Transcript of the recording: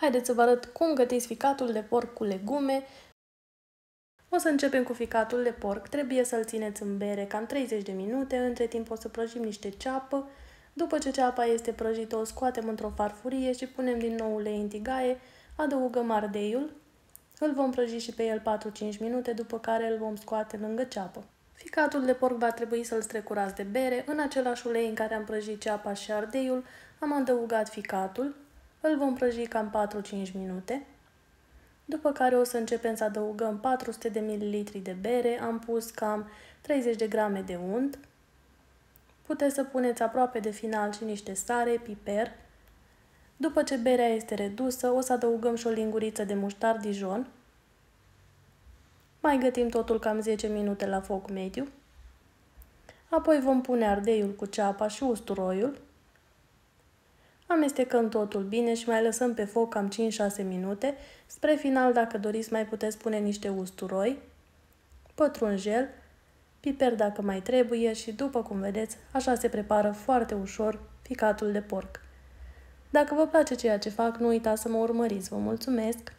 Haideți să vă arăt cum gătiți ficatul de porc cu legume. O să începem cu ficatul de porc. Trebuie să-l țineți în bere cam 30 de minute. Între timp o să prăjim niște ceapă. După ce ceapa este prăjită, o scoatem într-o farfurie și punem din nou ulei în tigaie. Adăugăm ardeiul. Îl vom prăji și pe el 4-5 minute, după care îl vom scoate lângă ceapă. Ficatul de porc va trebui să-l strecurați de bere. În același ulei în care am prăjit ceapa și ardeiul, am adăugat ficatul. Îl vom prăji cam 4-5 minute. După care o să începem să adăugăm 400 de ml de bere. Am pus cam 30 de grame de unt. Puteți să puneți aproape de final și niște sare, piper. După ce berea este redusă, o să adăugăm și o linguriță de muștar Dijon. Mai gătim totul cam 10 minute la foc mediu. Apoi vom pune ardeiul cu ceapa și usturoiul. Amestecăm totul bine și mai lăsăm pe foc cam 5-6 minute. Spre final, dacă doriți, mai puteți pune niște usturoi, pătrunjel, piper dacă mai trebuie și, după cum vedeți, așa se prepară foarte ușor ficatul de porc. Dacă vă place ceea ce fac, nu uitați să mă urmăriți. Vă mulțumesc!